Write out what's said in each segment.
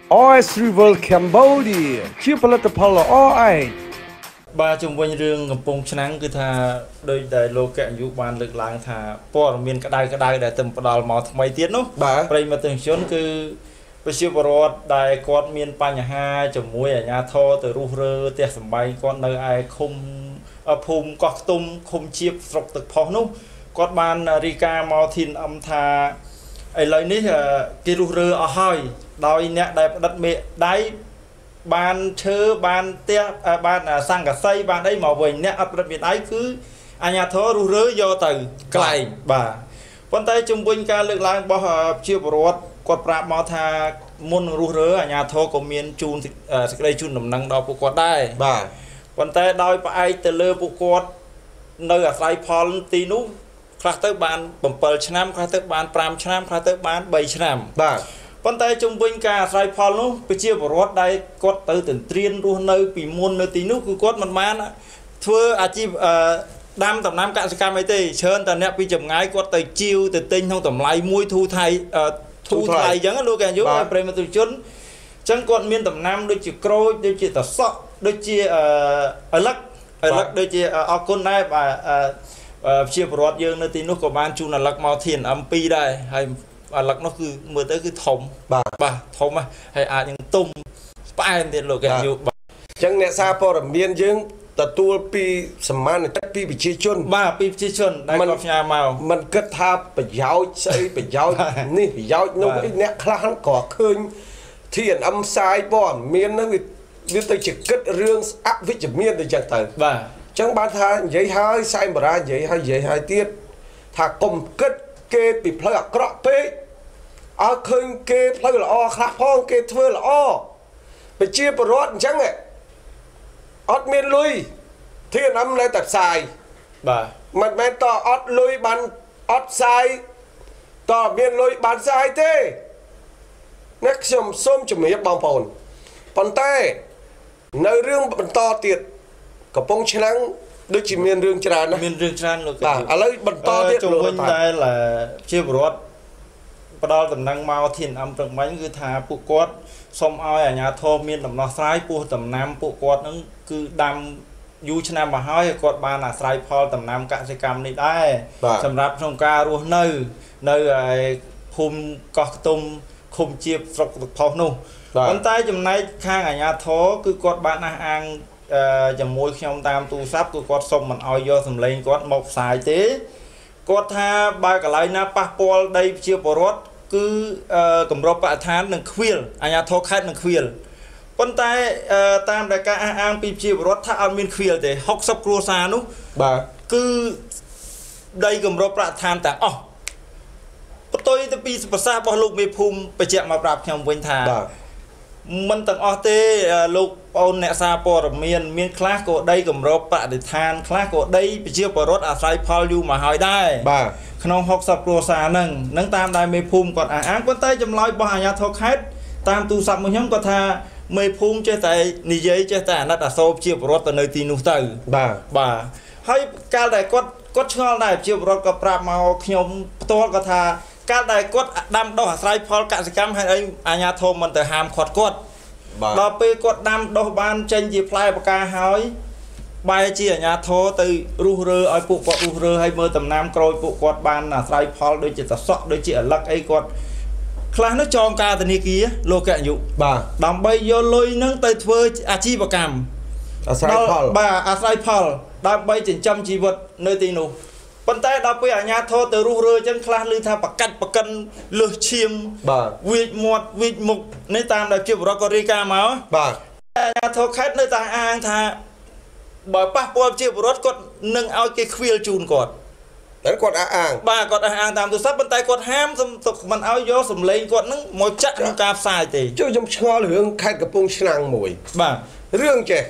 OS Rival Cambodia ជាផលិតផលល្អឯងបាទជំវិញរឿងកំពង់ឆ្នាំងគឺថាដោយដែលលោកកយុបានលើកឡើងថាព័ត៌មានក្តៅដែលទៅផ្ដល់មកថ្មីទៀតនោះប្រិយមិត្តទាំងជនគឺប្រជាពលរដ្ឋដែលគាត់មានបញ្ហាជាមួយអាជ្ញាធរទៅរុះរើផ្ទះសម្បែងគាត់នៅឯឃុំភូមិកោះខ្ទុំឃុំជៀបស្រុកទឹកផុសនោះគាត់បានរីកាមកធានអំថាឥឡូវនេះគេរុះរើអស់ហើយដោយអ្នកដែលផ្ដិតមេដៃបានឈើបានផ្ទះបានសង្កសីបានអីមកវិញអ្នកអត់ផ្ដិតមេដៃគឺអាជ្ញាធររុះរើយកទៅកន្លែងបាទប៉ុន្តែជំវិញការលើកឡើងរបស់ប្រជាពលរដ្ឋគាត់ប្រាប់មកថាមុននឹងរុះរើអាជ្ញាធរក៏មានជូនសេចក្តីជូនដំណឹងដល់ពួកគាត់ដែរបាទប៉ុន្តែដោយផ្អែកទៅលើពួកគាត់នៅអាស្រ័យផលទីនោះខ្លះទៅបាន7ឆ្នាំខ្លះទៅបាន5ឆ្នាំខ្លះទៅបាន3ឆ្នាំបាទប៉ុន្តែជំវិញការអាស្រ័យផលនោះប្រជាពលរដ្ឋដែលគាត់ទៅទន្ទ្រានរស់នៅពីមុននៅទីនោះគឺគាត់មិនបានធ្វើអាជីពដាំដំណាំកសិកម្មអីទេច្រើនតែអ្នកពីចម្ងាយគាត់ទៅជីវទៅទិញក្នុងតម្លៃមួយធូរថ្លៃអញ្ចឹងលោកកែយុឲ្យប្រិយមិត្តជនអញ្ចឹងគាត់មានដំណាំដូចជាក្រូចដូចជាតសក់ដូចជាឥឡឹកដូចជាអរគុណដែរបាទប្រជាពលរដ្ឋយើងនៅទីនោះក៏បានជូនឥឡឹកមកធានអំ2ដែរហើយឥឡឹកនោះគឺមើលទៅគឺធំបាទធំហើយអាចនឹងទុំផ្អែមទៀតលោកកែយុបាទអញ្ចឹងអ្នកសារព័ត៌មានយើងទទួលពីសមានតិពីប្រជាជនបាទពីប្រជាជនដែលគាត់ផ្ញើមកมันគិតថាប្រយោជន៍ស្អីប្រយោជន៍នេះប្រយោជន៍នោះអ្នកខ្លះក៏ឃើញធានអំផ្សាយព័ត៌មានហ្នឹងវាទៅជាគិតរឿងអវិជ្ជមានទៅចឹងទៅបាទអញ្ចឹងបានថានិយាយហើយសែងបារានិយាយហើយទៀតថាកុំគិតគេពីផ្លូវអាក្រក់ពេកឲ្យឃើញគេផ្លូវល្អខ្លះផងគេធ្វើល្អប្រជាពលរដ្ឋអញ្ចឹងអត់មានលុយធានអំនៅតែផ្សាយបាទមិនមែនតអត់លុយបានអត់ផ្សាយតមានលុយបានផ្សាយទេអ្នកខ្ញុំសូមជំរាបបងប្អូនប៉ុន្តែនៅរឿងបន្តទៀតកំពុងឆ្នាំងដូចជាមានរឿងច្រើនណាមានរឿងច្រើនលោកបាទឥឡូវបន្តទៀតជំវិញដែលជាពលរដ្ឋផ្ដល់ដំណឹងមកធានអំព្រឹកមិញគឺថាពួកគាត់សូមឲ្យអាជ្ញាធរមានដំណោះស្រាយពោះដំណាំពួកគាត់នឹងគឺដាំយូរឆ្នាំមកហើយគាត់បានអាស្រ័យផលដំណាំកសិកម្មនេះដែរសម្រាប់ក្នុងការរស់នៅភូមិកោះខ្ទុំឃុំជៀបស្រុកទឹកផុសនោះប៉ុន្តែចំណែកខាងអាជ្ញាធរគឺគាត់បានអះអាងជាមួយខ្ញុំតាមទូរស័ព្ទគឺគាត់សុំមិនឲ្យយកសម្លេងគាត់មកផ្សាយទេគាត់ថាបើកន្លែងណាប៉ះពាល់ដីប្រជាពលរដ្ឋគឺគម្របបរិស្ថាននឹងខ្វៀលអាជ្ញាធរខេត្តនឹងខ្វៀលប៉ុន្តែតាមដែលការអះអាងពីប្រជាពលរដ្ឋថាអត់មានខ្វៀលទេ60គ្រួសារនោះបាទគឺដីគម្របបរិស្ថានទាំងអស់បន្ទុយទៅពីប្រសាសន៍របស់លោកមេភូមិបញ្ជាក់មកប្រាប់ខ្ញុំវិញថាមិនទាំងអស់ទេលោកប្អូនអ្នកសារព័ត៌មានខ្លះក៏ដីគម្របបរិស្ថានខ្លះក៏ដីប្រជាពលរដ្ឋអាស្រ័យផលយូរមកហើយដែរបាទក្នុង60គ្រួសារហ្នឹងតាមដែលមេភូមិគាត់អះអាងប៉ុន្តែចម្លើយរបស់អាជ្ញាធរខេត្តតាមទូរស័ព្ទមកខ្ញុំគាត់ថាមេភូមិចេះតែនិយាយចេះតែអាណិតអាសូរប្រជាពលរដ្ឋទៅនៅទីនោះទៅបាទហើយកាលដែលគាត់ឆ្ងល់ដែរប្រជាពលរដ្ឋក៏ប្រាប់មកខ្ញុំផ្ទាល់គាត់ថាកាលដែលគាត់ដាំដុះអាស្រ័យផលកសិកម្មហើយអីអាជ្ញាធរមិនទៅហាមឃាត់គាត់ដល់ពេលគាត់ដាំដុះបានចេញជាផ្លែផ្កាហើយបែរជាអាជ្ញាធរទៅរុះរើឲ្យពួកគាត់រុះរើឲ្យមើលដំណាំក្រូចពួកគាត់បានអាស្រ័យផលដូចជាតសក់ដូចជាឥឡឹកអីគាត់ខ្លះនោះចងការធនាគារលោកកយុបាទដើម្បីយកលុយនឹងទៅធ្វើអាជីវកម្មអាស្រ័យផលបាទអាស្រ័យផលដើម្បីចិញ្ចឹមជីវិតនៅទីនោះប៉ុន្តែដល់ពេលអាជ្ញាធរទៅរុះរើអញ្ចឹងខ្លះឮថាប្រកាច់ប្រកិនលើសឈាមបាទវាចមាត់វាចមុខនេះតាមដែលជាបរិបទក៏រីកាមកបាទអាជ្ញាធរខេត្តនៅតែអាងថាបើប៉ះពាល់ជាបរិបទគាត់នឹងឲ្យគេខ្វៀលជូនគាត់តែគាត់អះអាងបាទគាត់អះអាងតាមទូរស័ព្ទប៉ុន្តែគាត់ហាមមិនឲ្យយកសម្លេងគាត់នឹងមកចាក់ក្នុងការផ្សាយទេជួយខ្ញុំឆ្ងល់រឿងខេត្តកំពង់ឆ្នាំងមួយបាទរឿងចេះ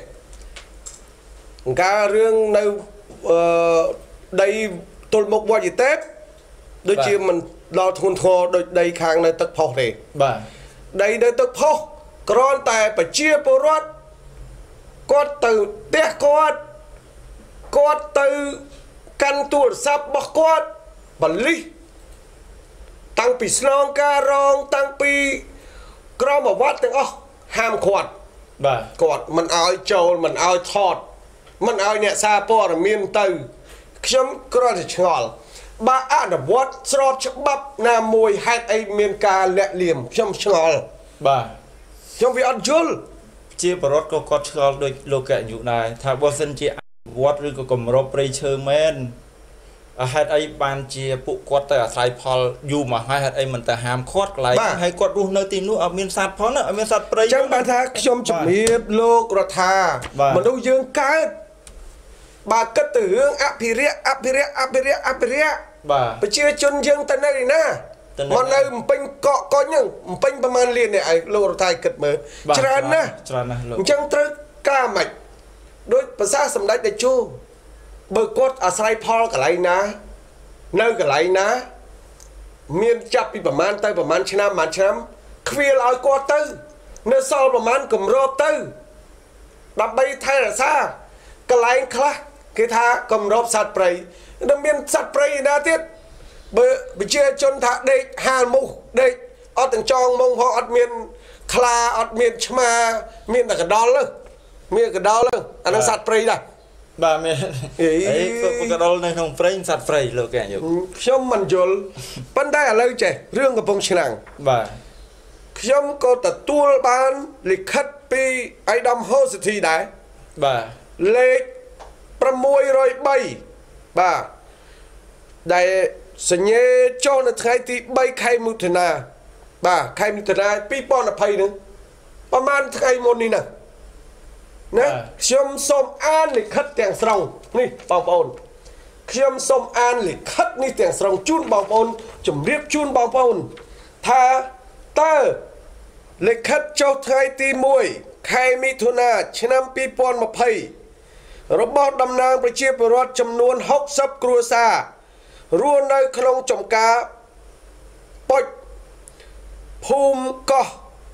ការរឿងនៅដីទល់មុខវត្តយទេពដូចជាមិនដល់ធ្ងន់ធ្ងរដូចដីខាងនៅទឹកផុសទេបាទដីនៅទឹកផុសគ្រាន់តែប្រជាពលរដ្ឋគាត់ទៅផ្ទះគាត់ទៅកាន់ទូរស័ព្ទរបស់គាត់បលិសតាំងពីស្នងការរងតាំងពីក្រមវត្តទាំងអស់ហាមគាត់បាទគាត់មិនឲ្យចូលមិនឲ្យថតមិនឲ្យអ្នកសារព័ត៌មានទៅខ្ញុំគ្រាន់តែឆ្ងល់បើអនុវត្តស្របច្បាប់ណាមួយហេតុអីមានការលាក់លៀមខ្ញុំឆ្ងល់បាទខ្ញុំវាអត់យល់ជាបរិវត្តក៏គាត់ឆ្ងល់ដូចលោកកញ្ញាដែរថាបើសិនជាអនុវត្តឬក៏គម្របព្រៃឈើមែនហេតុអីបានជាពួកគាត់ទៅអាស្រ័យផលយូរមកហើយហេតុអីមិនទៅហាមឃាត់កន្លែងហើយគាត់រស់នៅទីនោះអត់មានសត្វផងណាអត់មានសត្វព្រៃចឹងបានថាខ្ញុំជំរាបលោករដ្ឋាមនុស្សយើងកើតបើគិតទៅរឿងអភិរិយបាទប្រជាជនយើងទៅនៅណាមកនៅពេញកក់កុញហ្នឹងពេញប្រហែលលាននេះឯងលោករដ្ឋាគិតមើលច្រើនណាស់លោកអញ្ចឹងត្រូវការម៉េចដូចភាសាសម្ដេចតេជោបើគាត់អាស្រ័យផលកន្លែងណានៅកន្លែងណាមានចាប់ពីប្រហែលទៅប្រហែលឆ្នាំខ្វៀលឲ្យគាត់ទៅនៅសល់ប្រហែលគម្របទៅដើម្បីថែរក្សាកន្លែងខ្លះគេថាគម្របសត្វព្រៃនឹងមានសត្វព្រៃណាទៀតបើប្រជាជនថាដេកហាលមូសដេកអត់ទាំងចងមុងផងអត់មានខ្លាអត់មានឆ្មាមានតែកដុលមានកដុលអានឹងសត្វព្រៃដែរបាទមានអីកដុលនៅក្នុងព្រៃសត្វព្រៃលោកកញ្ញាខ្ញុំមិនយល់ប៉ុន្តែឥឡូវចេះរឿងកំពង់ឆ្នាំងបាទខ្ញុំក៏ទទួលបានលិខិតពីអៃដាមហូសិទ្ធីដែរបាទលេខ603បាទដែលសញ្ញេចូលនៅថ្ងៃទី3ខែមិថុនាបាទខែមិថុនា2020ហ្នឹងប្រហែលថ្ងៃមុននេះណាខ្ញុំសូមអានលិខិតទាំងស្រុងនេះបងប្អូនខ្ញុំសូមអានលិខិតនេះទាំងស្រុងជូនបងប្អូនជម្រាបជូនបងប្អូនថាតើលិខិតចុះថ្ងៃទី1ខែមិថុនាឆ្នាំ2020របស់តំណាងប្រជាពលរដ្ឋចំនួន60គ្រួសាររស់នៅក្នុងចំការប៉ុចភូមិកោះ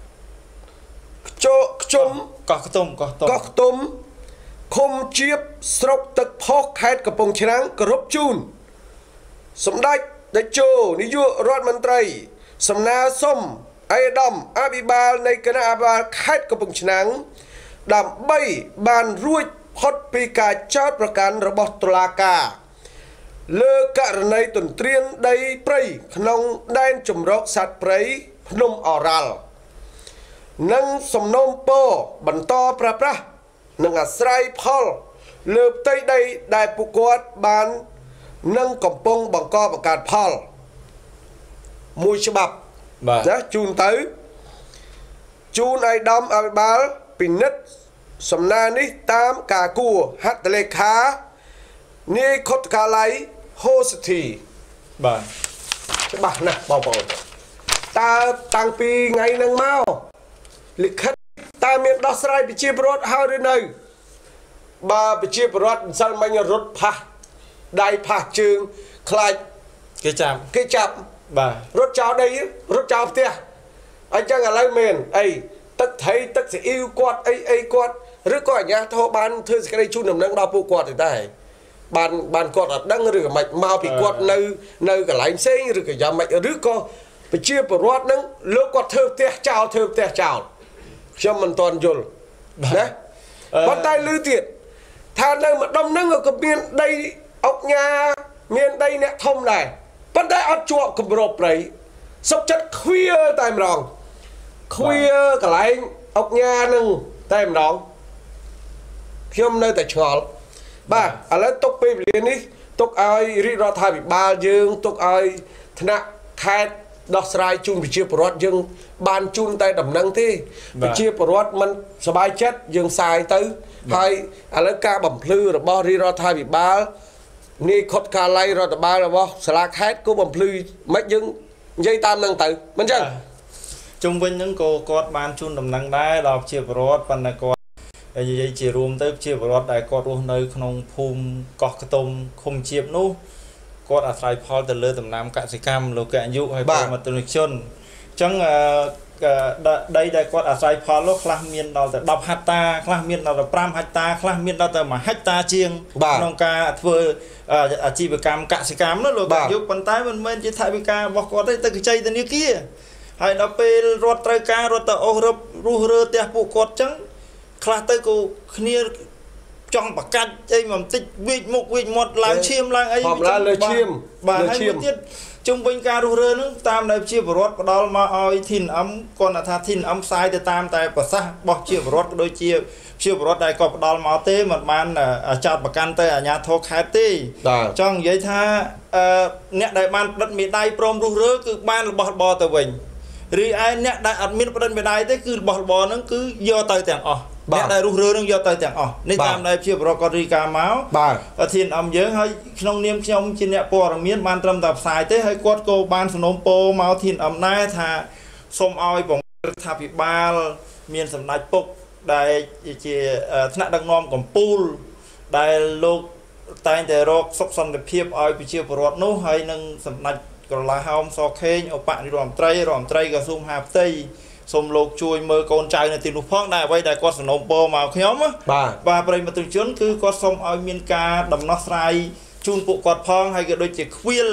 ខ្ជុំកោះខ្ទុំឃុំជាបស្រុកទឹកផុសខេត្តកំពង់ឆ្នាំងគោរពជូនសម្ដេចតេជោនាយករដ្ឋមន្ត្រីសំណើសុំអេដាមអភិបាលនៃគណៈអភិបាលខេត្តកំពង់ឆ្នាំងដើម្បីបានរួចផុតពីការចោទប្រកាន់របស់តុលាការលើករណីទន្ទ្រានដីព្រៃក្នុងដែនជម្រកសត្វព្រៃភ្នំអរ៉ាល់និងសំណូមពរបន្តប្រើប្រាស់និងអាស្រ័យផលលើផ្ទៃដីដែលពួកគាត់បាននិងកំពុងបង្កបង្កើតផលមួយច្បាប់ណាជូនទៅជូនឲ្យដំអភិបាលពិនិត្យសំណើនេះតាមការគួរហត្ថលេខានាយខុទ្ទកាល័យហូសិទ្ធីបាទច្បាស់ណាស់បងប្អូនតើតាំងពីថ្ងៃហ្នឹងមកលិខិតតើមានដោះស្រាយប្រជាពលរដ្ឋហើយឬនៅបើប្រជាពលរដ្ឋមិនសិលមិញរត់ផាសដៃផាសជើងខ្លាចគេចាប់បាទរត់ចោលដីរត់ចោលផ្ទះអញ្ចឹងឥឡូវមែនអីទឹកថៃទឹកស៊ីអ៊ីវគាត់អីគាត់ឬក៏អាជ្ញាធរបានធ្វើសេចក្តីជូនដំណឹងដល់ពួកគាត់ទេបានគាត់អត់ដឹងឬក៏មិនមកពីគាត់នៅកន្លែងផ្សេងឬក៏យ៉ាងម៉េចឬក៏ប្រជាពលរដ្ឋនឹងលោកគាត់ធ្វើផ្ទះចោលខ្ញុំមិនទាន់យល់ណាប៉ុន្តែឮទៀតថានៅម្ដុំហ្នឹងក៏មានដីអុកញ៉ាមានដីអ្នកធំដែរប៉ុន្តែអត់ជាប់គម្របព្រៃសុកចិត្តខ្វៀលតែម្ដងខ្វៀលកន្លែងអុកញ៉ាហ្នឹងតែម្ដងខ្ញុំនៅតែឆ្ងល់បាទឥឡូវទុកពេលវេលានេះទុកឲ្យរាជរដ្ឋាភិបាលយើងទុកឲ្យថ្នាក់ខេត្តដោះស្រាយជូនប្រជាពលរដ្ឋយើងបានជូនតែដំណឹងទេប្រជាពលរដ្ឋមិនសប្បាយចិត្តយើងសាយទៅហើយឥឡូវការបំភ្លឺរបស់រាជរដ្ឋាភិបាលនាយខុទ្ទកាល័យរដ្ឋបាលរបស់សាលាខេត្តក៏បំភ្លឺមិនយើងនិយាយតាមនឹងទៅមិនចឹងជុំវិញហ្នឹងក៏គាត់បានជូនដំណឹងដែរដល់ប្រជាពលរដ្ឋប៉ុន្តែគាត់និយាយជារួមទៅប្រជាពលរដ្ឋដែលគាត់រស់នៅក្នុងភូមិកោះខ្ទុំឃុំជាបនោះគាត់អាស្រ័យផលទៅលើដំណាំកសិកម្មលោកកញ្ញាហើយពលរដ្ឋជនអញ្ចឹងដីដែលគាត់អាស្រ័យផលនោះខ្លះមានដល់ទៅ10ហិកតាខ្លះមានដល់ទៅ5ហិកតាខ្លះមានដល់ទៅ1ហិកតាជាងក្នុងការធ្វើអាជីវកម្មកសិកម្មនោះលោកកញ្ញាប៉ុន្តែមិនមែនជាថវិការបស់គាត់ទេទៅខ្ចីធនាគារហើយដល់ពេលរត់ត្រូវការរត់ទៅអូសរឹបរុះរើផ្ទះពួកគាត់ចឹងខ្លះទៅក៏គ្នាចង់បកាច់អីមកបន្តិចវាចមុខវាចមាត់ឡើងឈាមឡើងអីធម្មតាលើឈាមបាទហើយមួយទៀតជុំវិញការរុះរើហ្នឹងតាមដែលជាប្រវត្តិផ្ដល់មកឲ្យធីនអឹមគាត់ថាធីនអឹមផ្សាយទៅតាមតែប្រសាសន៍របស់ជាប្រវត្តិក៏ដូចជាប្រវត្តិដែលគាត់ផ្ដល់មកទេមិនបានចោតប្រកាន់ទៅអាជ្ញាធរខេត្តទេចង់និយាយថាអ្នកដែលបានផ្តិតមេដាយព្រមរុះរើគឺបានរបស់របរទៅវិញរីឯអ្នកដែលអត់មានផ្តិតមេដាយទេគឺរបស់របរហ្នឹងគឺយកទៅទាំងអស់អ្នកដែលរុះរើនឹងយកទៅទាំងអស់នេះតាមដែលជាប្រវត្តិគាត់រីកាមកបាទធានអំយើងហើយក្នុងនាមខ្ញុំជាអ្នកព័ត៌មានបានត្រឹមតែផ្សាយទេហើយគាត់ក៏បានសំណូមពរមកធានអំណែថាសូមឲ្យបង្រៀនរដ្ឋាភិបាលមានសម្ដេចពុកដែលជាថ្នាក់ដឹកនាំកម្ពុជាដែលលោកតែងតែរកសុខសន្តិភាពឲ្យប្រជាពលរដ្ឋនោះហើយនឹងសម្ដេចក្រឡាហោមសខេងឧបនាយករដ្ឋមន្ត្រីក្រសួងមហាផ្ទៃសូមលោកជួយមើលកូនចៅនៅទីនោះផងដែរអ្វីដែលគាត់សំណូមពរមកខ្ញុំបាទប្រិយមិត្តជនគឺគាត់សូមឲ្យមានការដំណោះស្រាយជូនពួកគាត់ផងហើយក៏ដូចជាខ្វៀល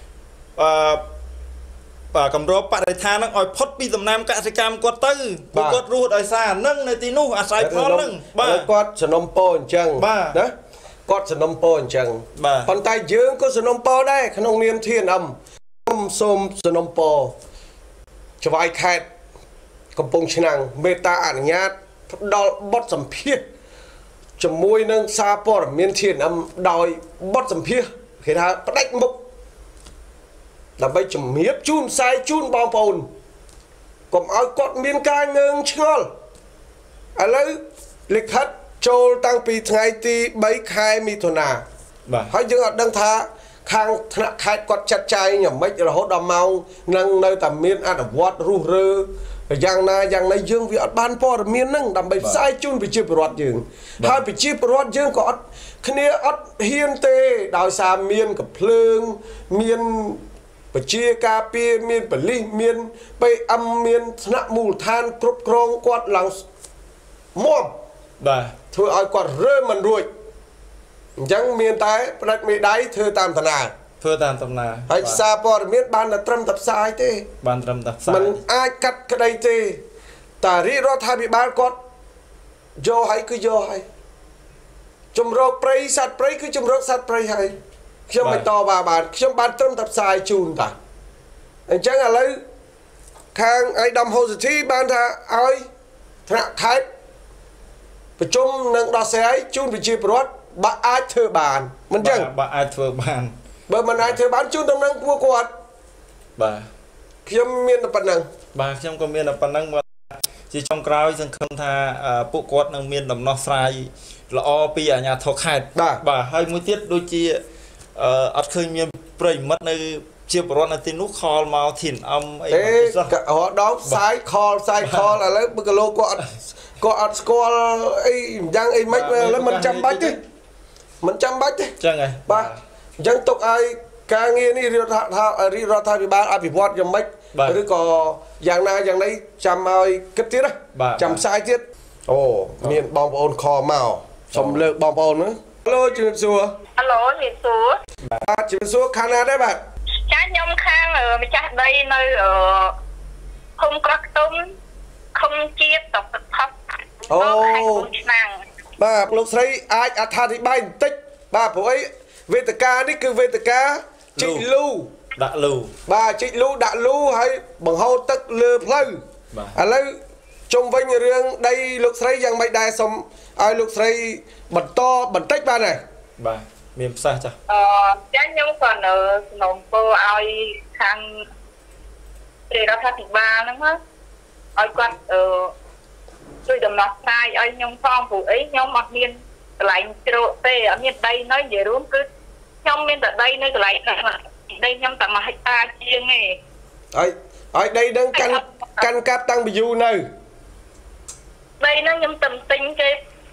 កម្របបរិស្ថានហ្នឹងឲ្យផុតពីដំណាំកសិកម្មគាត់ទៅពួកគាត់រស់ដោយសារហ្នឹងនៅទីនោះអាស្រ័យផលហ្នឹងបាទគាត់សំណុំពរអញ្ចឹងណាគាត់សំណុំពរអញ្ចឹងប៉ុន្តែយើងក៏សំណុំពរដែរក្នុងនាមធានអឹមសូមសំណុំពរច្បាយខេត្តកំពង់ឆ្នាំងមេត្តាអនុញ្ញាតផ្ដល់បទសម្ភាសជាមួយនឹងសារព័ត៌មានធានអឹមដោយបទសម្ភាសគេថាផ្ដាច់មុខដើម្បីជំរាបជូនផ្សាយជូនបងប្អូនកុំឲ្យគាត់មានការងើងឆ្ងល់ឥឡូវលិខិតចូលតាំងពីថ្ងៃទី3ខែមិថុនាបាទហើយយើងអត់ដឹងថាខាងថ្នាក់ខេត្តគាត់ចាត់ចែងយ៉ាងម៉េចរហូតដល់ម៉ោងនឹងនៅតែមានអនុវត្តរុះរើយ៉ាងណាយ៉ាងណីយើងវាអត់បានព័ត៌មានហ្នឹងដើម្បីផ្សាយជូនប្រជាពលរដ្ឋយើងហើយប្រជាពលរដ្ឋយើងក៏អត់គ្នាអត់ហ៊ានទេដោយសារមានកំភ្លើងមានប្រជាការពារមានប៉ូលីសមាន PM មានថ្នាក់មូលដ្ឋានគ្រប់គ្រងគាត់ឡើងមាំបាទធ្វើឲ្យគាត់រើមិនរួចអញ្ចឹងមានតែផ្ដាច់មេដៃធ្វើតាមដំណើរហើយសារព័ត៌មានបានតែត្រឹមតែផ្សាយទេបានត្រឹមតែផ្សាយมันអាចកាត់ក្តីទេតារាជរដ្ឋាភិបាលគាត់យកឲ្យគឺយកឲ្យជំរកព្រៃសត្វព្រៃគឺជំរកសត្វព្រៃហើយខ្ញុំមិនតបបានខ្ញុំបានត្រឹមតែផ្សាយជូនតាអញ្ចឹងឥឡូវខាងឯកឧត្តមហូសិធីបានថាឲ្យថ្នាក់ខេត្តប្រជុំនឹងដោះស្រាយជូនប្រជាពលរដ្ឋបើអាចធ្វើបានមិនអញ្ចឹងបើអាចធ្វើបានបើមិនអាចធ្វើបានជូនដំណឹងពួកគាត់បាទខ្ញុំមានតែប៉ុណ្្នឹងបាទខ្ញុំក៏មានតែប៉ុណ្្នឹងជាចុងក្រោយសង្ឃឹមថាពួកគាត់នឹងមានដំណោះស្រាយល្អពីអាជ្ញាធរខេត្តបាទហើយមួយទៀតដូចជាអត់ឃើញមានប្រិយមិត្តនៅជាប្រវត្តិនៅទីនោះខលមកធានអឹមអីសោះរហូតដល់ផ្សាយខលឥឡូវបើគីឡូគាត់អត់ស្គាល់អីយ៉ាងអីមិនឥឡូវមិនចាំបាច់ទេមិនចាំបាច់ទេចឹងហ៎បាទអញ្ចឹងទុកឲ្យការងារនេះរដ្ឋាភិបាលអភិវឌ្ឍយ៉ាងម៉េចឬក៏យ៉ាងណាយ៉ាងណីចាំឲ្យគិតទៀតណាចាំផ្សាយទៀតអូមានបងប្អូនខមកសូមលើកបងប្អូនណាហៅឡូជំរាបសួរហៅឡូជំរាបសួរបាទជំរាបសួរខាងណាដែរបាទចាខ្ញុំខាងម្ចាស់ដីនៅឃុំក្រខ្ទុំឃុំជាតិតបថប់អូឆ្នាំបាទលោកស្រីអាចអត្ថាធិប្បាយបន្តិចបាទព្រោះអីវេទិកានេះគឺវេទិកាជីកលូដាក់លូបាទជីកលូដាក់លូហើយបង្ហូរទឹកលើផ្លូវឥឡូវជុំវិញរឿងដីលោកស្រីយ៉ាងម៉េចដែរសូមឲ្យលោកស្រីបន្តបន្តិចបាទណាបាទមានផ្សាសចាស់ចាខ្ញុំក៏នៅសំណូមពរឲ្យខាងរដ្ឋាភិបាលហ្នឹងណាឲ្យគាត់ជួយដំណោះស្រាយឲ្យខ្ញុំផងព្រោះអីខ្ញុំអត់មានកន្លែងជ្រកទេអត់មានដីនៅនិយាយរួមគឺខ្ញុំមានតែដីនៅកន្លែងដីខ្ញុំតែ1ហិកតាជាងទេហើយដីនឹងកាន់កាប់តាំងពីយូរនៅដីហ្នឹងខ្ញុំតែទិញគេ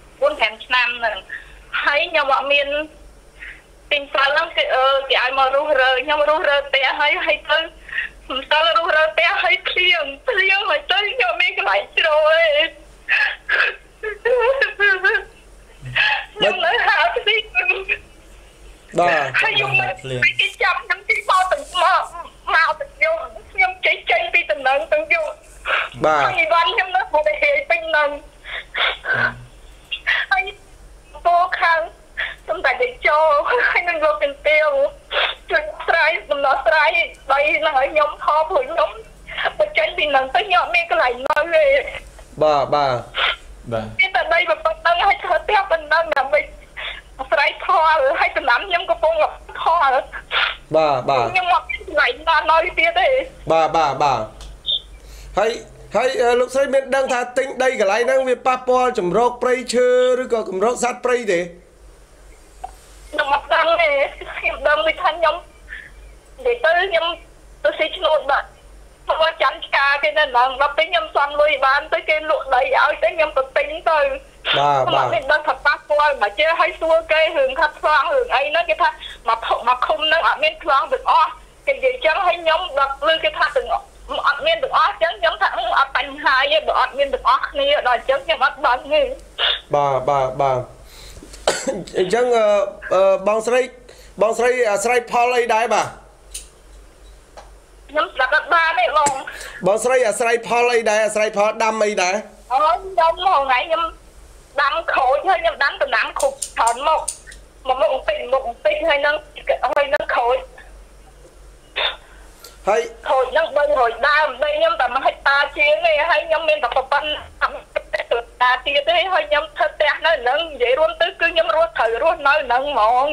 4-5ឆ្នាំហ្នឹងហើយខ្ញុំអត់មានទិញផលហ្នឹងគេឲ្យមករុះរើខ្ញុំរុះរើផ្ទះហើយទៅមិនស្គាល់រុះរើផ្ទះហើយភ្លៀងហើយទៅខ្ញុំមានកន្លែងជ្រកទេខ្ញុំនៅហាត់ទីបាទហើយខ្ញុំគេចាប់ខ្ញុំទីបោទៅមកទៅខ្ញុំចេញពីតំណែងទាំងយកបាទហើយបានខ្ញុំនៅមកហេពេញនឹងហើយពូខាងសំដេចតេជោហើយនឹងលោកទាំងទៀវជួយស្រ័យដំណោះស្រាយដោយនឹងឲ្យខ្ញុំថតព្រោះខ្ញុំបញ្ចេញពីនឹងទៅខ្ញុំមានកន្លែងនៅទេបាទគេតែដីប្រប៉ុណ្្នឹងឲ្យធ្វើផ្ទះប៉ុណ្ណឹងដើម្បីស្រ័យផលហើយចំណាំខ្ញុំកំពុងផលបាទខ្ញុំមកកន្លែងណានៅទៀតទេបាទហើយលោកស្រីមានដឹងថាទិញដីកន្លែងហ្នឹងវាប៉ះពាល់ចម្រោកព្រៃឈើឬក៏កម្រោកសត្វព្រៃទេខ្ញុំអត់ដឹងទេខ្ញុំដឹងថាខ្ញុំនិយាយទៅខ្ញុំទៅស៊ីឈ្នួលបាទមកចាំឆ្កាគេនៅហ្នឹងដល់ពេលខ្ញុំសំលុយបានទៅគេលក់ដីឲ្យទៅខ្ញុំទៅទិញទៅបាទខ្ញុំដឹងថាប៉ះពាល់មកចេះឲ្យសួរគេរឿងថាថ្លង់រឿងអីហ្នឹងគេថាមកឃុំហ្នឹងអត់មានថ្លង់ទាំងអស់គេនិយាយចឹងឲ្យខ្ញុំដល់ឮគេថាទាំងអត់មានទាំងអស់ចឹងខ្ញុំថាអត់បញ្ហាទេបើអត់មានទាំងអស់គ្នាដល់អញ្ចឹងខ្ញុំអត់ដឹងទេបាទអញ្ចឹងបងស្រីអាស្រ័យផលអីដែរបាទខ្ញុំស្ដាប់បានទេបងស្រីអាស្រ័យផលអីដែរអាស្រ័យផលដាំអីដែរខ្ញុំមកថ្ងៃខ្ញុំដាំក្រូចហើយខ្ញុំដាំដំណាំគ្រប់ច្រើនមកបន្តិចហើយនឹងក្រូចហើយខូចនឹង300ដើមដីខ្ញុំតែ1ហិកតាជាងទេហើយខ្ញុំមានតែប្រព័ន្ធតាទៀតទេហើយខ្ញុំធ្វើផ្ទះនៅនឹងនិយាយរួមទៅគឺខ្ញុំរស់ត្រូវរស់នៅនឹងហ្មង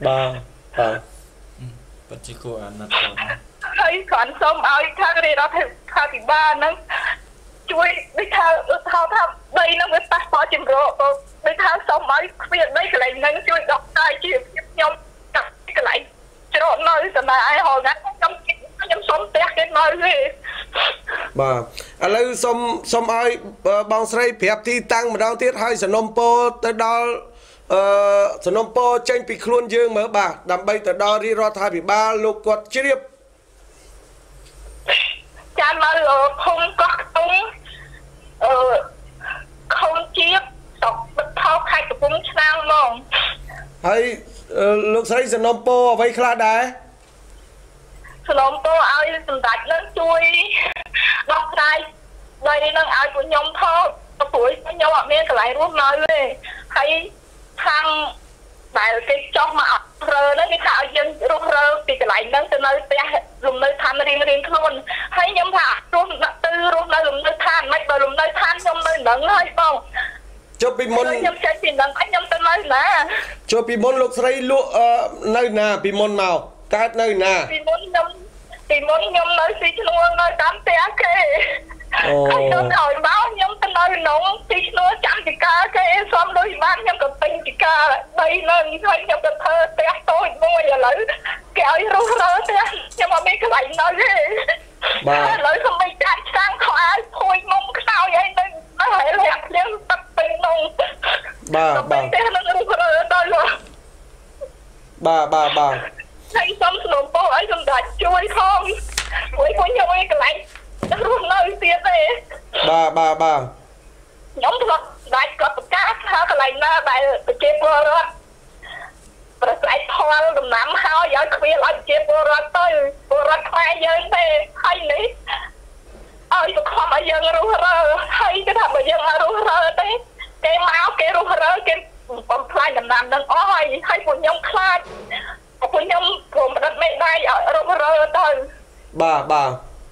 បាទពិតជាគួរអាណិតហើយគ្រាន់សូមឲ្យខាងរាជរដ្ឋាភិបាលហ្នឹងជួយដូចថាដីហ្នឹងវាប៉ះពាល់ជំរកដូចថាសូមឲ្យគ្មានដីកន្លែងហ្នឹងជួយដកស្រាយជីវភាពខ្ញុំកន្លែងច្រកនៅសម្រាប់ឲ្យហៅខ្ញុំសុំផ្ទះគេនៅទេបាទឥឡូវសុំឲ្យបងស្រីប្រាប់ទីតាំងម្ដងទៀតហើយសំណុំពរទៅដល់សំណុំពរចេញពីខ្លួនយើងមើលបាទដើម្បីទៅដល់រាជរដ្ឋាភិបាលលោកគាត់ជ្រាបចាំមកភូមិកោះខ្ទង់ខុំជាតិស្រុកបិទថោខេត្តកំពង់ឆ្នាំងហ្មងហើយលោកស្រីសំណុំពរអ្វីខ្លះដែរសំណុំពរឲ្យសម្ដេចនឹងជួយដោះស្រាយដីនឹងឲ្យពួកខ្ញុំថតព្រោះខ្ញុំអត់មានកន្លែងរស់នៅទេហើយខាងដែលគេចោះមករើហ្នឹងគេថាឲ្យយើងរស់រើពីកន្លែងហ្នឹងទៅនៅផ្ទះលំនៅឋានរៀងខ្លួនហើយខ្ញុំថារស់នៅលំនៅឋានមិនបើលំនៅឋានខ្ញុំនៅហ្នឹងហើយបងចុះពីមុនខ្ញុំចេញពីហ្នឹងខ្ញុំទៅនៅណាចុះពីមុនលោកស្រីលក់នៅណាពីមុនមកកើតនៅណាពីមុនខ្ញុំនៅស៊ីឈ្នួលនៅតាមផ្ទះគេខ្ញុំឲ្យមកខ្ញុំទៅនៅក្នុងទីឈ្នួលចាំចការគេសុំលុយបានខ្ញុំក៏ទិញចការដីនៅហើយខ្ញុំក៏ធ្វើផ្ទះតូចមួយឥឡូវគេឲ្យរស់រើផ្ទះខ្ញុំអត់មានកន្លែងនៅទេបាទឥឡូវខ្ញុំមិនចាច់ស្ាំងខោអាវភួយមុំខ្សោយអីនៅហើយលាក់ភ្លៀងទឹកពេញក្នុងបាទផ្ទះនឹងរស់រើដល់បាទហើយសុំស្នំពោឲ្យសម្ដេចជួយផងព្រោះខ្ញុំឯងកន្លែងរស់នៅទៀតទេបាទខ្ញុំធ្លាប់ដាច់គាត់ប្រកាសថាកន្លែងណាដែលប្រជាពលរដ្ឋប្រស្រ័យផលដំណាំហើយឲ្យគ្មានឲ្យប្រជាពលរដ្ឋទៅពលរដ្ឋខ្មែរយើងទេហើយនេះឲ្យសង្ឃឹមឲ្យយើងរស់រើហើយគេថាបើយើងអត់រស់រើទេគេមកគេរស់រើគេបំផ្លាញដំណាំនឹងអស់ហើយពួកខ្ញុំខ្លាចពួកខ្ញុំព្រមផ្ដិតមេដៃឲ្យរស់រើទៅបាទ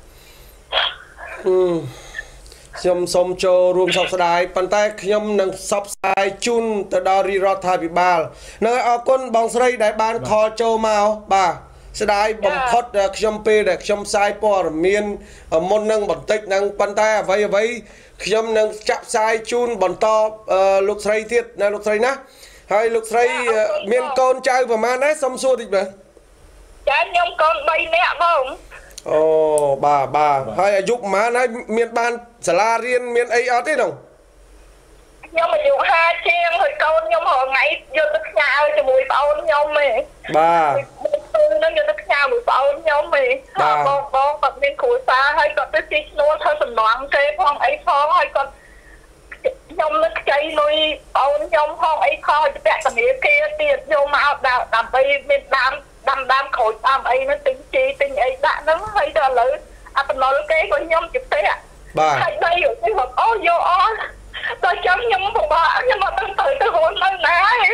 ខ្ញុំសូមចូលរួមសោកស្ដាយប៉ុន្តែខ្ញុំនឹងផ្សព្វផ្សាយជូនទៅដល់រាជរដ្ឋាភិបាលនៅអរគុណបងស្រីដែលបានខលចូលមកបាទស្ដាយបំផុតខ្ញុំពេលដែលខ្ញុំផ្សាយព័ត៌មានមុននឹងបន្តិចហ្នឹងប៉ុន្តែអ្វីខ្ញុំនឹងចាក់ផ្សាយជូនបន្តលោកស្រីទៀតណាលោកស្រីណាហើយលោកស្រីមានកូនចៅប្រហែលដែរសុំសួរតិចបាទចាខ្ញុំកូន3នាក់បងអូបាទហើយអាយុប្រហែលហើយមានបានសាលារៀនមានអីអត់ទេនោះខ្ញុំអាយុ50ជាងហើយកូនខ្ញុំរហងៃយកទៅផ្ញើជាមួយប្អូនខ្ញុំឯងបាទនឹងយកទៅផ្ញើមួយប្អូនខ្ញុំឯងបងគាត់មានគ្រួសារហើយគាត់ទៅទីឈ្នួលធ្វើសំណងគេផងអីផងហើយគាត់ខ្ញុំនឹងខ្ចីលុយប្អូនខ្ញុំផងអីផងទៅពាក់ធនាគារទៀតយកមកដើម្បីមានដើមក្រូចដើមអីហ្នឹងទិញជីទិញអីដាក់ហ្នឹងហើយដល់ឥឡូវអាបណ្ដុលគេក៏ខ្ញុំជិះទេបាទហើយដីគេហត់អូយកអស់ដល់ចាំខ្ញុំពិបាកខ្ញុំអត់ដឹងទៅរស់នៅណាបាទ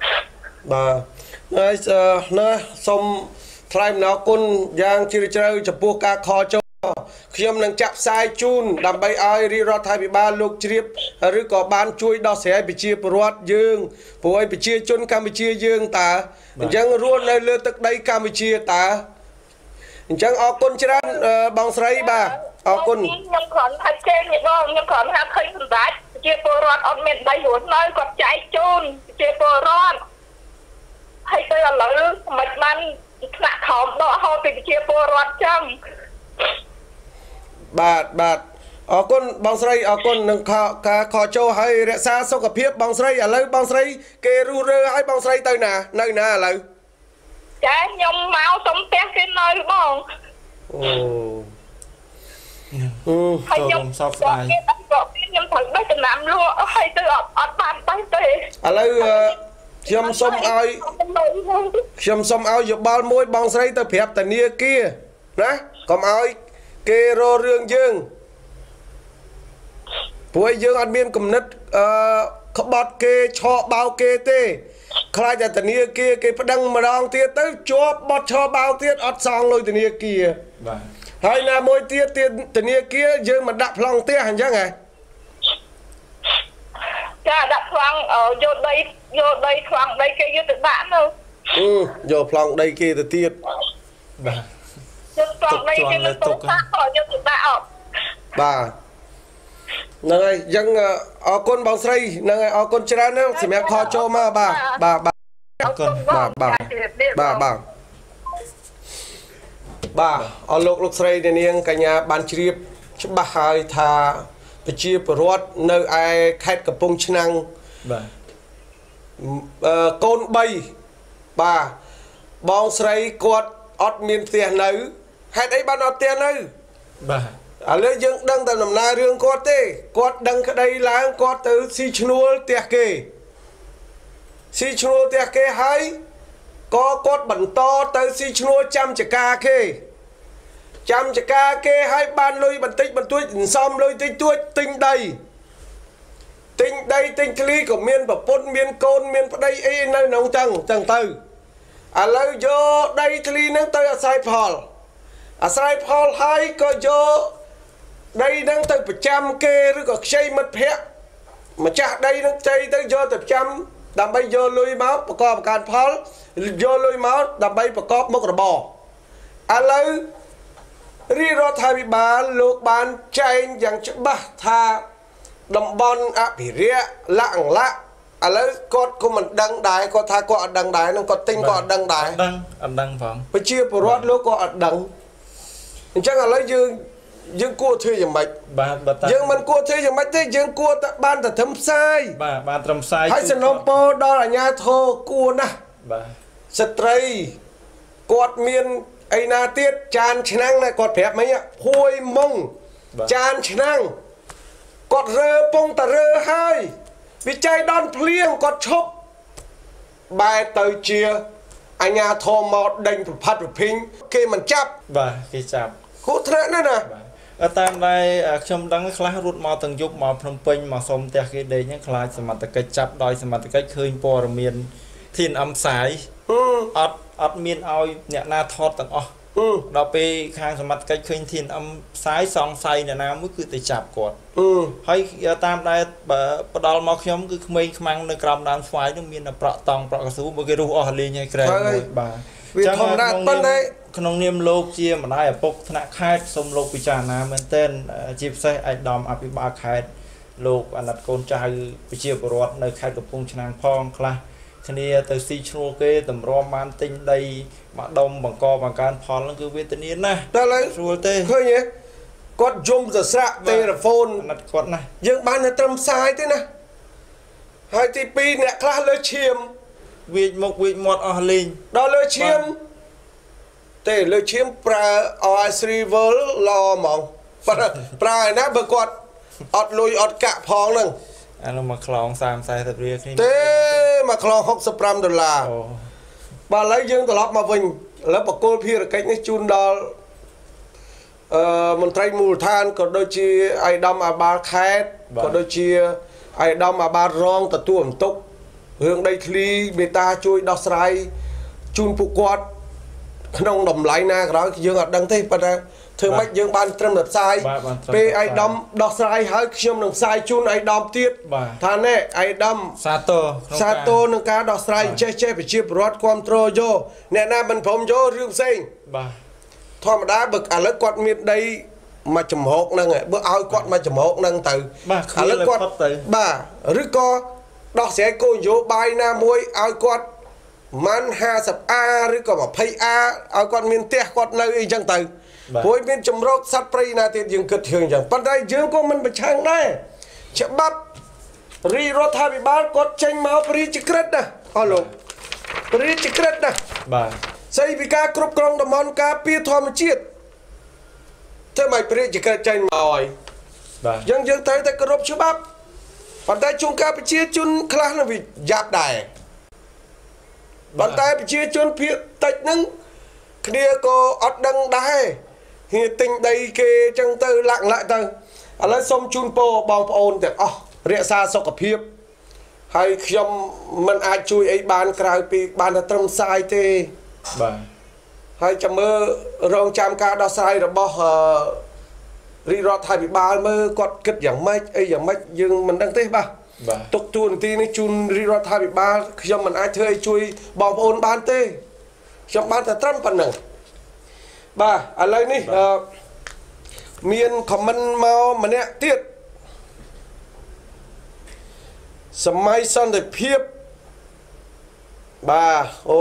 ហើយណាសូមថ្លែងអំណរគុណយ៉ាងជ្រាលជ្រៅចំពោះការខលចូលខ្ញុំនឹងចាក់ផ្សាយជូនដើម្បីឲ្យរាជរដ្ឋាភិបាលលោកជ្រាបឬក៏បានជួយដោះស្រាយប្រជាពលរដ្ឋយើងព្រោះឲ្យប្រជាជនកម្ពុជាយើងតើអញ្ចឹងរស់នៅលើទឹកដីកម្ពុជាតើអញ្ចឹងអរគុណច្រើនបងស្រីបាទអរគុណខ្ញុំគ្រាន់ថាចេញនេះបងខ្ញុំគ្រាន់ថាឃើញសម្ដេចប្រជាពលរដ្ឋអត់មានដីរស់នៅគាត់ចែកជូនប្រជាពលរដ្ឋហើយទៅឥឡូវមិនបានថ្នាក់ខំដកហូតពីប្រជាពលរដ្ឋចឹងបាទអរគុណបងស្រីអរគុណនឹងការខចូលហើយរក្សាសុខភាពបងស្រីឥឡូវបងស្រីគេរុះរើឲ្យបងស្រីទៅណានៅណាឥឡូវចាខ្ញុំមកសុំផ្ទះគេនៅបងហើយខ្ញុំសោកស្ដាយខ្ញុំត្រូវដេកចំណាំលក់ហើយទៅអត់បានទៅទេឥឡូវខ្ញុំសុំឲ្យយោបល់មួយបងស្រីទៅប្រាប់ធនាគារណាកុំឲ្យគេរករឿងយើងព្រោះយើងអត់មានគំនិតក្បត់គេឆក់បោកគេទេខ្លាចតែធនាគារគេប្តឹងម្ដងទៀតទៅជាប់បត់ឆក់បោកទៀតអត់សងលុយធនាគារបាទហើយណាមួយទៀតធនាគារយើងមិនដាក់ប្លង់ផ្ទះអញ្ចឹងហ៎ចាដាក់ប្លង់យកដីប្លង់ដីគេយកទៅដាក់នៅយកប្លង់ដីគេទៅទៀតបាទយកប្លង់ដីគេទៅដាក់យកទៅដាក់បាទហ្នឹងហើយអញ្ចឹងអរគុណបងស្រីហ្នឹងហើយអរគុណច្រើនណាស់សម្រាប់ខលចូលមកបាទអរគុណបាទអរលោកស្រីនាងកញ្ញាបានជ្រាបច្បាស់ហើយថាប្រជាពលរដ្ឋនៅឯខេត្តកំពង់ឆ្នាំងបាទកូន3បាទបងស្រីគាត់អត់មានផ្ទះនៅហេតុអីបានអត់ផ្ទះនៅបាទឥឡូវយើងដឹងតែដំណើររឿងគាត់ទេគាត់ដឹងក្តីឡើងគាត់ទៅស៊ីឈ្នួលផ្ទះគេហើយក៏គាត់បន្តទៅស៊ីឈ្នួលចាំចការគេហើយបានលុយបន្តិចបន្តួចសន្សំលុយតិចតួចទិញដីទិញឃ្លីក៏មានប្រពន្ធមានកូនមានប្តីអីនៅក្នុងចឹងទៅឥឡូវយកដីឃ្លីហ្នឹងទៅអាស្រ័យផលហើយក៏យកដីហ្នឹងទៅប្រចាំគេឬក៏ខ្ចីមិត្តភ័ក្តិម្ចាស់ដីហ្នឹងខ្ចីទៅយកទៅប្រចាំដើម្បីយកលុយមកប្រកបការផលយកលុយមកដើម្បីប្រកបមុខរបរឥឡូវរាជរដ្ឋាភិបាលលោកបានចែងយ៉ាងច្បាស់ថាតំបន់អភិរក្សលក្ខណៈឥឡូវគាត់ក៏មិនដឹងដែរគាត់ថាគាត់អត់ដឹងដែរនឹងគាត់ទិញគាត់អត់ដឹងដែរអត់ដឹងផងប្រជាពលរដ្ឋលោកក៏អត់ដឹងអញ្ចឹងឥឡូវយើងគួរធ្វើយ៉ាងម៉េចបាទយើងមិនគួរធ្វើយ៉ាងម៉េចទេយើងគួរតែបានតែត្រឹមផ្សាយបានត្រឹមផ្សាយហើយសំណូមពរដល់អាជ្ញាធរគួរណាស់បាទស្ត្រីគាត់មានអីណាទៀតចានឆ្នាំងណាគាត់ប្រាប់មិញភួយមុងចានឆ្នាំងគាត់រើពងតរើហើយវិច័យដនភ្លៀងគាត់ឈប់បែរទៅជាអញ្ញាធមមកដេញប្រផាត់ប្រភិញគេមិនចាប់បាទគេចាប់គួរថ្នាក់ណាស់ណាតាមដែលខ្ញុំដឹងខ្លះរត់មកទាំងយប់មកភ្នំពេញមកសុំផ្ទះគេដេកហ្នឹងខ្លាចសមត្ថកិច្ចចាប់ដោយសមត្ថកិច្ចឃើញព័ត៌មានធានអំផ្សាយអត់មានឲ្យអ្នកណាថតទាំងអស់ដល់ពេលខាងសមត្ថកិច្ចឃើញធានអំផ្សាយសង្ស័យអ្នកណាមួយគឺទៅចាប់គាត់ហើយតាមដែលផ្ដាល់មកខ្ញុំគឺក្មេងខ្មាំងនៅក្រោមដើមស្វាយនោះមានប្រក់តង់ប្រក់កស៊ូមកគេរុះអស់លេងឲ្យក្រែមួយបាទវាធម្មតាប៉ុន្តែក្នុងនាមលោកជាម្ដាយឪពុកថ្នាក់ខេត្តសូមលោកពិចារណាមែនទែនជាពិសេសឯកឧត្តមអភិបាលខេត្តលោកអាណិតកូនចៅប្រជាពលរដ្ឋនៅខេត្តកំពង់ឆ្នាំងផងខ្លះគ្នាទៅស៊ីឈ្នួលគេតម្រាំបានទិញដីមកដុំបង្កបង្កើនផលហ្នឹងគឺវេទនាណាស់តែឡើយស្រួលទេឃើញទេគាត់យំទៅស្រាក់ទេរ៉ាហ្វូនអាណិតគាត់ណាយើងបានតែត្រឹមផ្សាយទេណាហើយទី2អ្នកខ្លះលើឈាមវាចមុខវាចមាត់អស់លេងដល់លើឈាមទេលើឈាមប្រើ RS Rival ល្អហ្មងប្រើឯណាបើគាត់អត់លុយអត់កាក់ផងហ្នឹងអានោះមកខ្លង30-40រៀលគ្នាទេមកខ្លង$65អូបាទឥឡូវយើងត្រឡប់មកវិញឥឡូវបកគោលភារកិច្ចនេះជូនដល់មន្ត្រីមូលដ្ឋានក៏ដូចជាអាយដាមអាបាលខេត្តក៏ដូចជាអាយដាមអាបាលរងទទួលបន្ទុករឿងដីធ្លីមេតាជួយដោះស្រាយជូនពួកគាត់ក្នុងតម្លៃណាក៏ដោយយើងអត់ដឹងទេប៉ុន្តែធ្វើម៉េចយើងបានត្រឹមតែផ្សាយពេលអាយដាមដោះស្រាយហើយខ្ញុំនឹងផ្សាយជូនអាយដាមទៀតថាណែអាយដាមសាទរនឹងការដោះស្រាយចេះប្រជាពលរដ្ឋគ្រប់គ្រងយកអ្នកណាមិនព្រមយករឿងផ្សេងបាទធម្មតាបើឥឡូវគាត់មានដីមកចំហកហ្នឹងបើឲ្យគាត់មកចំហកហ្នឹងទៅឥឡូវគាត់បាទឬក៏ដោះស្រាយគោលនយោបាយណាមួយឲ្យគាត់មិន 50A ឬក៏ 20A ឲ្យគាត់មានផ្ទះគាត់នៅអីចឹងទៅព្រោះមានចម្រោកសត្វព្រៃណាទៀតយើងគិតរឿងចឹងប៉ុន្តែយើងក៏មិនប្រឆាំងដែរច្បាប់រាជរដ្ឋាភិបាលគាត់ចេញមកព្រះរាជក្រឹត្យណាអស់លោកព្រះរាជក្រឹត្យណាបាទស្អីពីការគ្រប់គ្រងតំបន់ការពារធម្មជាតិធ្វើម៉េចព្រះរាជក្រឹត្យចេញមកហើយបាទយើងត្រូវតែគោរពច្បាប់ប៉ុន្តែជួនកាលប្រជាជនខ្លះនឹងវាយ៉ាប់ដែរប៉ុន្តែប្រជាជនភាគតិចហ្នឹងគ្នាក៏អត់ដឹងដែរហ៊ានទិញដីគេចឹងទៅលាក់ទៅឥឡូវសូមជូនពរបងប្អូនទាំងអស់រក្សាសុខភាពហើយខ្ញុំមិនអាចជួយអីបានក្រៅពីបានតែត្រឹមផ្សាយទេបាទហើយចាំមើលរងចាំការដោះស្រាយរបស់រាជរដ្ឋាភិបាលមើលគាត់គិតយ៉ាងម៉េចអីយ៉ាងម៉េចយើងមិនដឹងទេបាទទុកទួនាទីនេះជូនរាជរដ្ឋាភិបាលខ្ញុំមិនអាចធ្វើឲ្យជួយបងប្អូនបានទេខ្ញុំបានតែត្រឹមប៉ុណ្ណឹងបាទឥឡូវនេះមានខមមិនមកម្នាក់ទៀតសម័យសន្តិភាពបាទអូ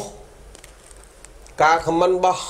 ការខមមិនរបស់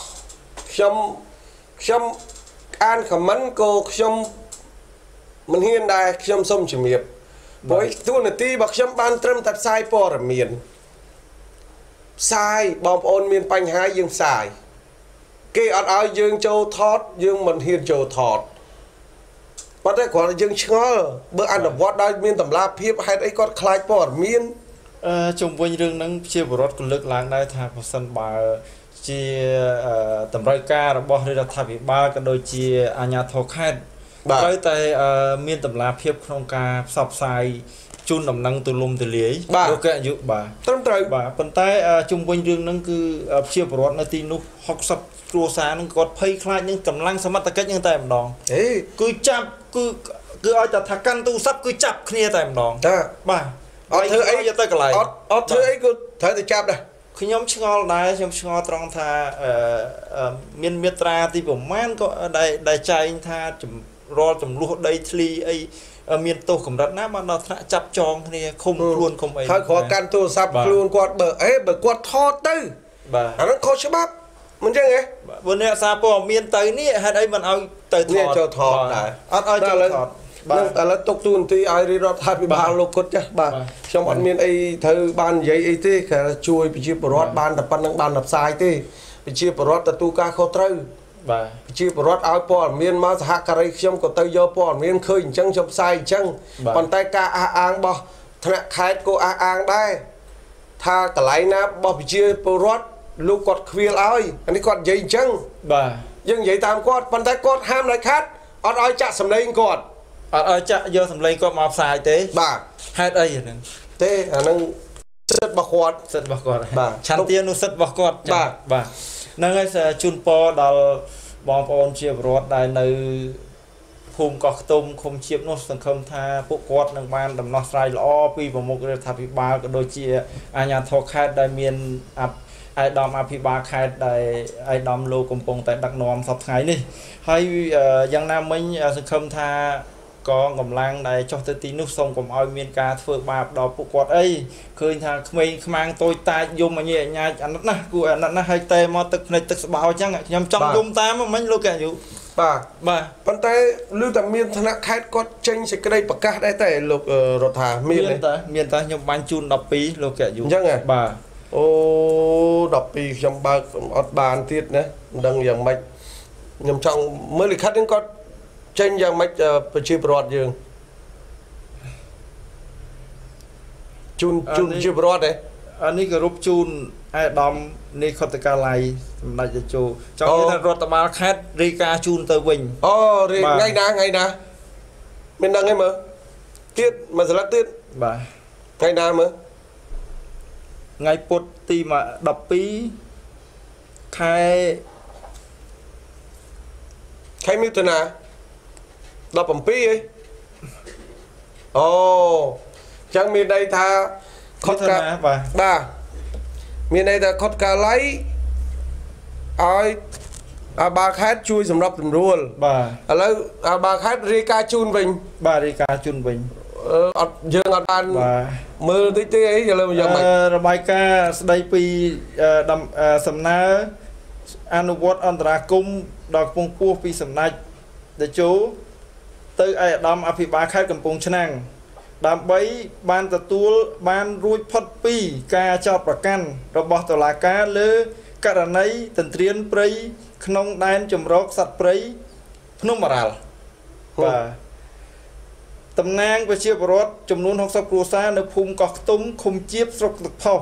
ខ្ញុំអានខមមិនក៏ខ្ញុំមិនហ៊ានដែរខ្ញុំសូមជំរាបព្រោះទូនាទីរបស់ខ្ញុំបានត្រឹមតែផ្សាយព័ត៌មានផ្សាយបងប្អូនមានបញ្ហាយើងផ្សាយគេអត់ឲ្យយើងចូលថតយើងមិនហ៊ានចូលថតប៉ុន្តែគ្រាន់តែយើងឆ្ងល់បើអនុវត្តដោយមានតម្លាភាពហេតុអីគាត់ខ្លាចព័ត៌មានជុំវិញរឿងហ្នឹងជាបរដ្ឋក៏លើកឡើងដែរថាប្រសិនបើជាតម្រូវការរបស់រដ្ឋាភិបាលក៏ដូចជាអាជ្ញាធរខេត្តត្រូវតែមានតម្លាភាពក្នុងការផ្សព្វផ្សាយជូនដំណឹងទូលំទូលាយលោកអាយុបាទត្រឹមត្រូវបាទប៉ុន្តែជុំវិញរឿងហ្នឹងគឺជាបរដ្ឋនៅទីនោះ60គ្រួសារហ្នឹងគាត់ភ័យខ្លាចនឹងកម្លាំងសមត្ថកិច្ចហ្នឹងតែម្ដងគឺចាប់គឺឲ្យតែថាកាន់ទូរស័ព្ទគឺចាប់គ្នាតែម្ដងបាទអត់ធ្វើអីទៅកន្លែងអត់ធ្វើអីក៏ត្រូវតែចាប់ដែរខ្ញុំឆ្ងល់ដែរខ្ញុំឆ្ងល់ត្រង់ថាមានមាត្រាទីប្រមាណក៏ដែលចែងថារាល់ចំនួនដីធ្លីអីមានទោសកម្រិតណាបានដល់ថ្នាក់ចាប់ចងគ្នាឃុំខ្លួនឃុំអីហើយគ្រាន់កាន់ទូរស័ព្ទខ្លួនគាត់បើគាត់ថតទៅបាទអាហ្នឹងខុសច្បាប់មិនចឹងទេបើអ្នកសារព័ត៌មានទៅនេះហេតុអីមិនឲ្យទៅថតចូលថតដែរអត់ឲ្យចូលថតបាទឥឡូវទុកទូនាទីឲ្យរាជរដ្ឋាភិបាលលោកគាត់ចាស់បាទខ្ញុំអត់មានអីត្រូវបាននិយាយអីទេគ្រាន់តែជួយប្រជាពលរដ្ឋបានតែប៉ុណ្្នឹងបានផ្សាយទេប្រជាពលរដ្ឋទទួលការខុសត្រូវបាទប្រជាពលរដ្ឋឲ្យព័ត៌មានមកសហការីខ្ញុំក៏ទៅយកព័ត៌មានឃើញអញ្ចឹងខ្ញុំផ្សាយអញ្ចឹងប៉ុន្តែការអះអាងរបស់ថ្នាក់ខេត្តក៏អះអាងដែរថាកន្លែងណារបស់ប្រជាពលរដ្ឋលោកគាត់ខ្វៀលឲ្យអានេះគាត់និយាយអញ្ចឹងបាទយើងនិយាយតាមគាត់ប៉ុន្តែគាត់ហាមដាច់ខាត់អត់ឲ្យចាក់សម្លេងគាត់អត់ឲ្យចាក់យកសម្លេងគាត់មកផ្សាយទេបាទហេតុអីហ្នឹងទេអាហ្នឹងសិទ្ធិរបស់គាត់បាទឆន្ទានុសិទ្ធិរបស់គាត់បាទហ្នឹងហើយជូនពរដល់បងប្អូនជាពលរដ្ឋដែលនៅភូមិកោះខ្ទុំឃុំជៀបនោះសង្ឃឹមថាពួកគាត់នឹងបានដំណោះស្រាយល្អពីប្រមុខរដ្ឋាភិបាលក៏ដូចជាអាជ្ញាធរខេត្តដែលមានអាយដាមអភិបាលខេត្តដែលអាយដាមលោកកំពុងតែដឹកនាំសប្តាហ៍ថ្ងៃនេះហើយយ៉ាងណាមិញសង្ឃឹមថាកងកម្លាំងដែលចុះទៅទីនោះសូមកុំឲ្យមានការធ្វើបាបដល់ពួកគាត់អីឃើញថាក្មេងខ្មាំងតូចតាចយំអញញ៉ាចអាណិតណាគួរអាណិតណាហើយតែមកទឹកភ្នែកទឹកស្បោអញ្ចឹងខ្ញុំចង់យំតាមមិញលោកអាយុបាទប៉ុន្តែឮតែមានថ្នាក់ខេត្តគាត់ចេញសេចក្តីប្រកាសដែរតែលោករដ្ឋាមានតែខ្ញុំបាញ់ជូន12លោកអាយុអញ្ចឹងហ៎បាទអូ12ខ្ញុំបើកអត់បានទៀតណាមិនដឹងយ៉ាងម៉េចខ្ញុំចង់មើលលិខិតនេះគាត់ចេញយ៉ាងម៉េចប្រជាពលរដ្ឋយើងជូនជាពលរដ្ឋទេอันนี้ก็รูปจูนไอ้ดอมนี่คตกาไลสำนักจะจูจังนี้ท่านรัฐบาลแคทรีกาจูนเตอร์วิงอ๋อเรียกไงนะมันดังไงมั้งtiết mà sẽ lắc tiết បាទ ngày nào mà ថ្ងៃពុធទី12ខែ khai miêu tuần à đọc bằng pi ấy ồ chẳng miền đây tha khót cả ba miền đây tha khót cả lấy ai ba khát chui sầm rập sầm ruột បាទแล้วba khát rica chun bình បាទរីកាជុនវិញអត់យើងអត់បានបាទមើលតិចទេអីឥឡូវយ៉ាងម៉េចរបាយការណ៍ស្ដីពីសំណើអនុវត្តអន្តរាគមន៍ដល់កំពង់ពោះពីសំណាច់តេជោទៅឯអាដាមអភិបាលខេត្តកំពង់ឆ្នាំងដើម្បីបានទទួលបានរួចផុតពីការចោទប្រកាន់របស់តុលាការលើករណីទន្ទ្រានព្រៃក្នុងដែនជំរកសត្វព្រៃភ្នំបារ៉ាល់បាទតំណាងប្រជាពលរដ្ឋចំនួន60គ្រួសារនៅភូមិកោះខ្ទុំឃុំជាបស្រុកទឹកផុស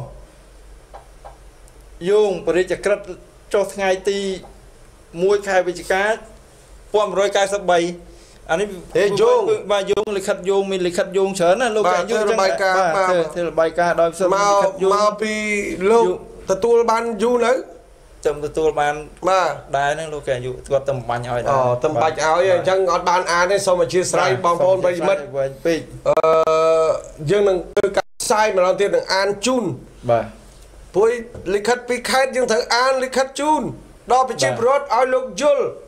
យោងបរិយាក្រិតចុះថ្ងៃទី1ខែវិច្ឆិកា1993អានេះយោងបាទយោងលិខិតយោងមានលិខិតយោងច្រើនណាលោកកែយោងចឹងបាទធ្វើរបាយការណ៍ដោយផ្សេងលិខិតយោងមកពីលោកទទួលបានយូរនៅចាំទទួលបានបាទដែរហ្នឹងលោកកែយុគាត់ទៅបាញ់ឲ្យដែរអូទៅបាច់ឲ្យអញ្ចឹងអត់បានអានទេសូមអធិស្ឋានបងប្អូនប្រិយមិត្តពេកយើងនឹងធ្វើការផ្សាយម្ដងទៀតនឹងអានជូនបាទព្រោះលិខិតពីខេត្តយើងត្រូវអានលិខិតជូនដល់ប្រជាពលរដ្ឋឲ្យលោកយល់